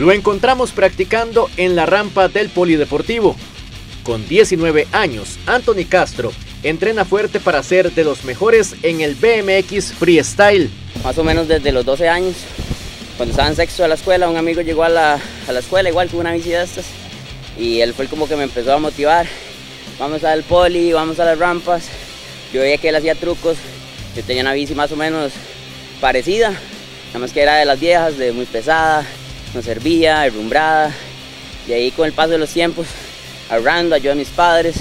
Lo encontramos practicando en la rampa del Polideportivo. Con 19 años, Anthony Castro entrena fuerte para ser de los mejores en el BMX Freestyle. Más o menos desde los 12 años, cuando estaba en sexto de la escuela, un amigo llegó a la escuela igual con una bici de estas y él fue como que me empezó a motivar. Vamos al poli, vamos a las rampas. Yo veía que él hacía trucos. Yo tenía una bici más o menos parecida, nada más que era de las viejas, de muy pesada, no servía, herrumbrada. Y ahí con el paso de los tiempos, ahorrando, ayudé a mis padres,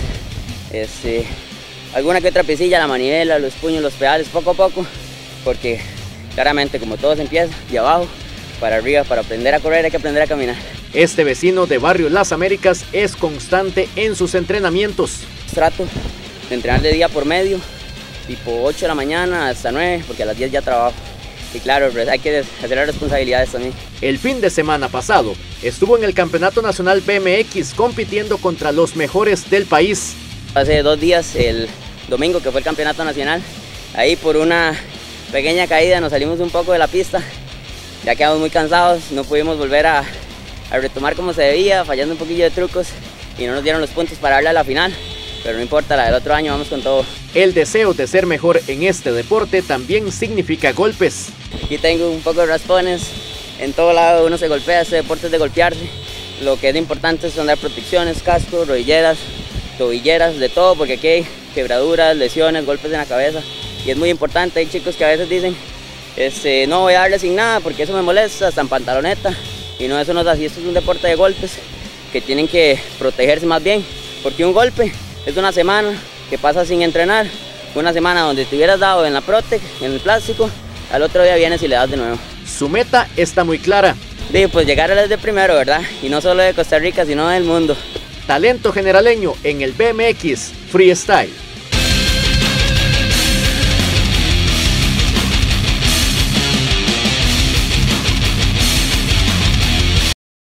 alguna que otra piecilla, la manivela, los puños, los pedales, poco a poco, porque claramente como todo se empieza de abajo para arriba, para aprender a correr hay que aprender a caminar. Este vecino de Barrio Las Américas es constante en sus entrenamientos. Trato de entrenar de día por medio, tipo 8 de la mañana hasta 9, porque a las 10 ya trabajo. Y claro, hay que hacer las responsabilidades también. El fin de semana pasado estuvo en el Campeonato Nacional BMX compitiendo contra los mejores del país. Hace 2 días, el domingo que fue el Campeonato Nacional, ahí por una pequeña caída nos salimos un poco de la pista. Ya quedamos muy cansados, no pudimos volver a retomar como se debía, fallando un poquillo de trucos y no nos dieron los puntos para darle a la final. Pero no importa, la del otro año vamos con todo. El deseo de ser mejor en este deporte también significa golpes. Aquí tengo un poco de raspones, en todo lado uno se golpea, este deporte es de golpearse. Lo que es importante son dar protecciones, cascos, rodilleras, tobilleras, de todo, porque aquí hay quebraduras, lesiones, golpes en la cabeza. Y es muy importante, hay chicos que a veces dicen, no voy a darle sin nada porque eso me molesta, hasta en pantaloneta. Y no, eso no es así, esto es un deporte de golpes que tienen que protegerse más bien, porque un golpe es una semana que pasa sin entrenar, una semana donde te hubieras dado en la Protec, en el plástico, al otro día vienes y le das de nuevo. Su meta está muy clara. Pues llegar a las de primero, ¿verdad? Y no solo de Costa Rica, sino del mundo. Talento generaleño en el BMX Freestyle.